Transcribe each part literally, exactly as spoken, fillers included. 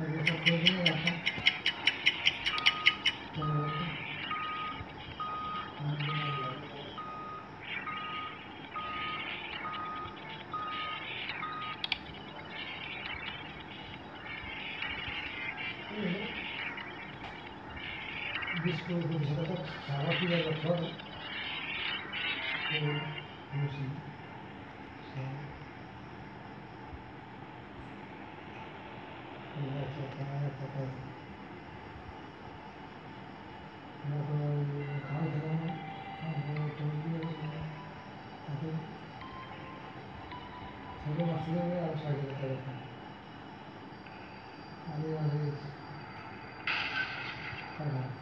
Disco di Santa Sarà più della cosa e così sì e la cosa la cosa la cosa calda calda togliere solo ma solo la sai che cosa allora allora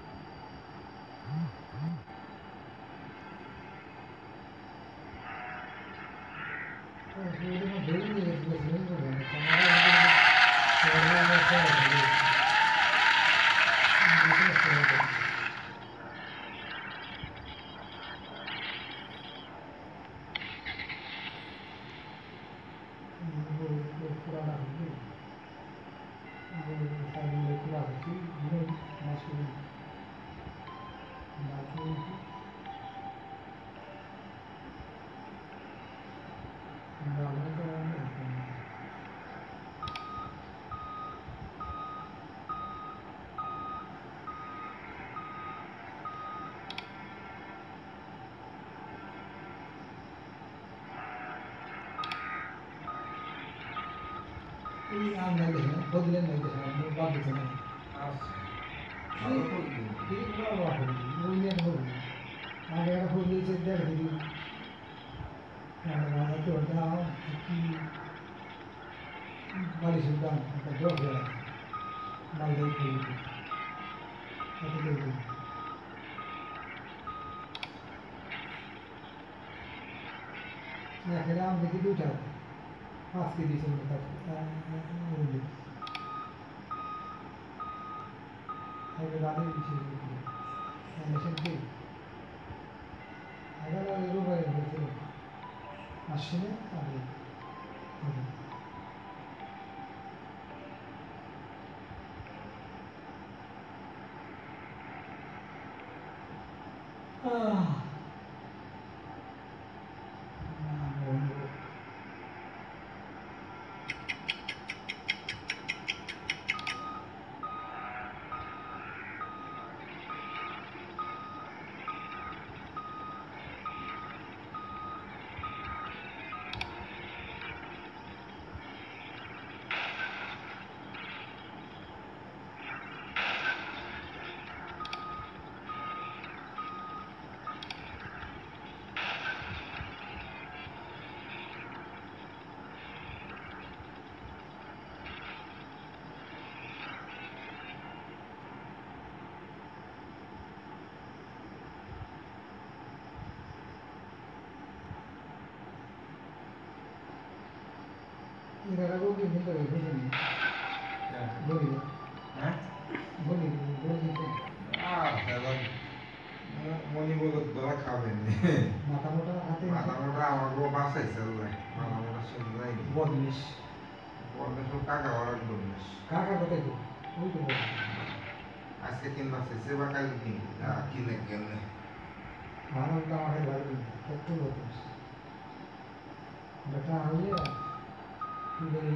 Volevo bene le due signore, ini ambil ni, bodilan ni tu sana, mula tu sana. Ini ini mula apa ni? Bodilan bodi. Ada yang bodi cedera ni. Ada tu ada ki balik sudah, ada dua orang. Balik tu. Ada tu. Ya, kita ambil itu dah. Pas ke di sini tak boleh. Ada lagi di sini. Ada sini. Ada lagi rumah yang betul. Masih ada. Ah. Ini aku ni ni boleh boleh. Boleh. Hah? Boleh boleh. Ah, kalau moni boleh doa khabe ni. Mata mota khate. Mata mota amar go basai chalai. Mata mota sunjai. Bodnish. Bodnish ko kaka orar bodnish. Kaka kotai ko? Oi to bol. Aজকে তিন মাস এসে বা কাল কি কিনে কেমনে মানব তো আমাকে বলবি কত বলছিস বেটা আইলে কি বলি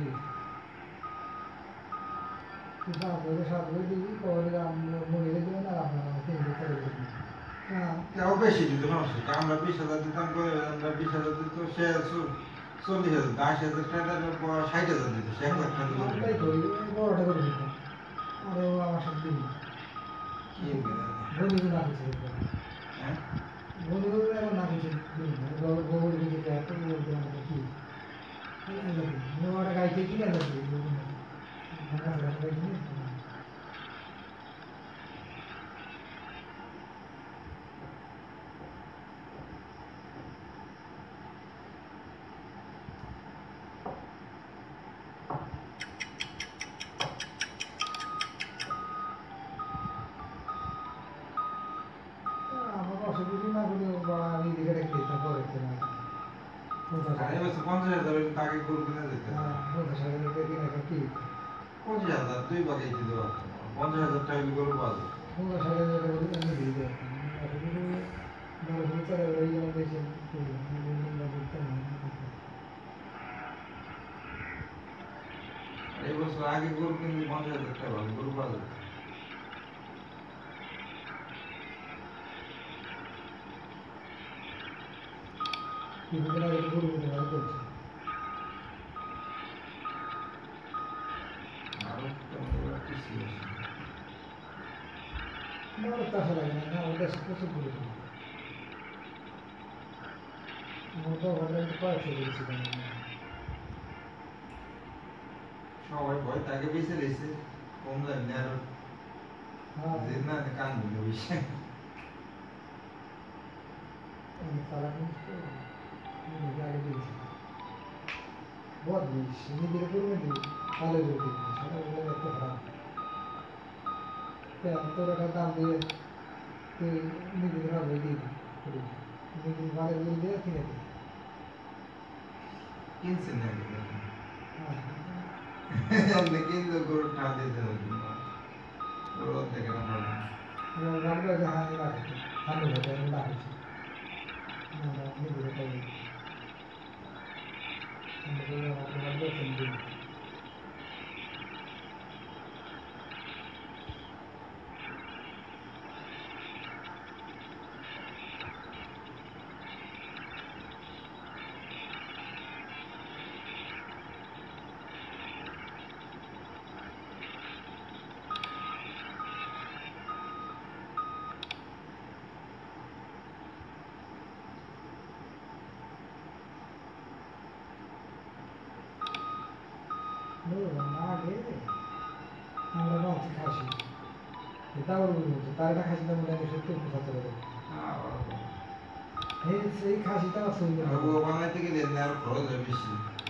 তুই সব বলে সব বলে দিবি পরে মরে গেলে না আপনারা তিন বছর করে হ্যাঁ কেউ বেশি দিতে পারছে আমরা বিশ হাজার দিতাম করে আমরা বিশ হাজার দিত সে চল্লিশ হাজার দশ হাজার টাকার পর ষাট হাজার দিত সে এক লাখ টাকা বড়টা করে দিত আরে আমার সাথে দিবি বন্ধু না কিছু হ্যাঁ বন্ধু এখন না কিছু গোবর দিকে এত বলতে আমাকে কি নোয়াটা গাইতে কি না লাগবে ভাঙা রাখবে কি Saya masih sponsor tapi pakai guru kita itu. Ah, sponsor saya itu kita kaki. পঁচিশ হাজার দুই বাকি দিতে পারতাম পঞ্চাশ হাজার টাকা গরু পাওয়া যায় পনেরো ষাট হাজার টাকা বলে আমি দিয়ে দিতে পারতাম আসলে ধরো শুধু চার হাজার এই আমার দেশে এই বছর আগে গরু কিনলে পঞ্চাশ হাজার টাকা ভালো গরু পাওয়া যায় কিছুদিন আগে তো গরু কিনে ভালো চলছে আরো কৃষি আছে আমার চাষা লাগে না আমার দেশে প্রচুর গরু কিনে আমার তো ভাবলাম একটু কয়েকশো করেছি সবাই ভয় তাকে বেঁচে রয়েছে কম জানি আরো যে না কান ধরে বেশি সারা জিনিস তো নিজে আগে দিয়েছি बहुत बीस नहीं मेरे को में दी काले रोटी सारा वो लोग तो खराब क्या तो रखा काम दिए तो नहीं दिख रहा वही दी नहीं दिन वाले बोल दिया कि नहीं किनसे नहीं दिया हाँ लेकिन तो गुरु ठा देते हो गुरु होते क्या ना वो गाड़ी का जहाँ नहीं लाते हम लोग होते हैं लाते हैं ना नहीं दिख रहा है हम लोग यहाँ पे वाले समझे আগে আমরা মাছ খাসি এটা বলবো তার একটা খাসিটা মোটামুটি সত্তর পঁচাত্তর এই সেই খাসিটা সুন্দর वो बांग्ला থেকে দেন আর খরচ হয় বেশি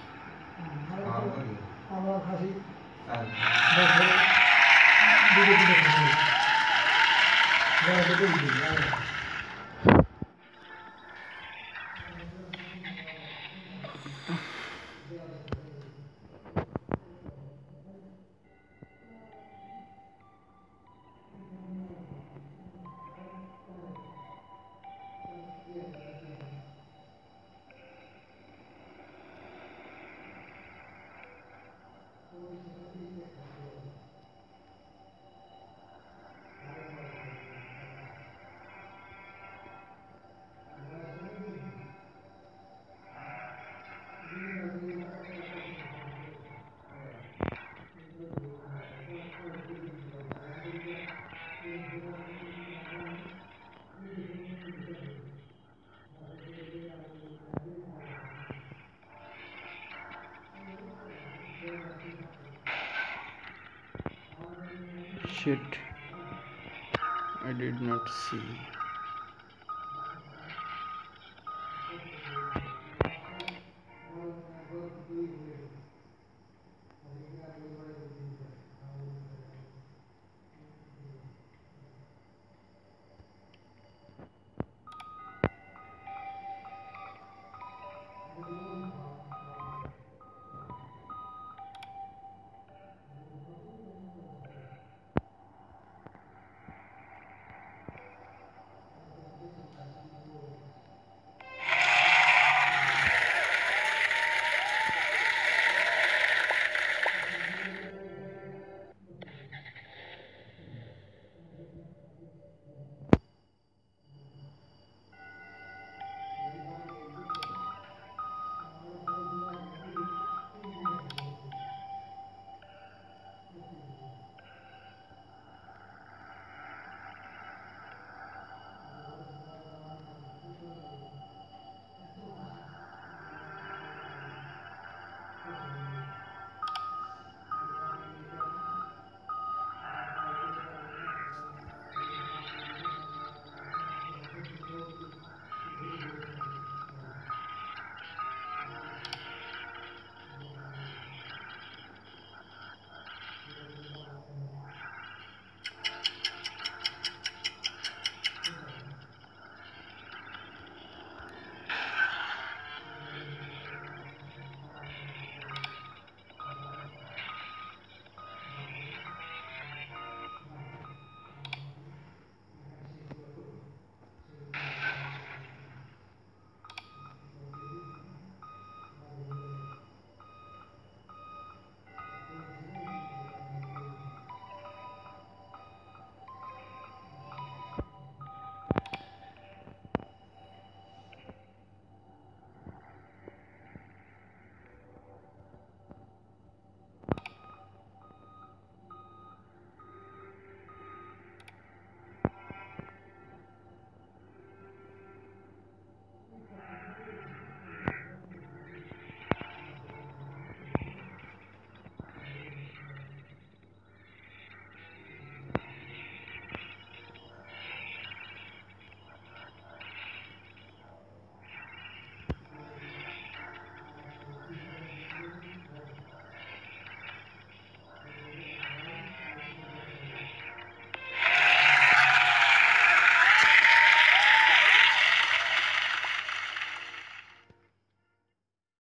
আমরা খাসি আর বছরে দুটো তিনটে খাসি বড় দুটো দিই Shit, I did not see.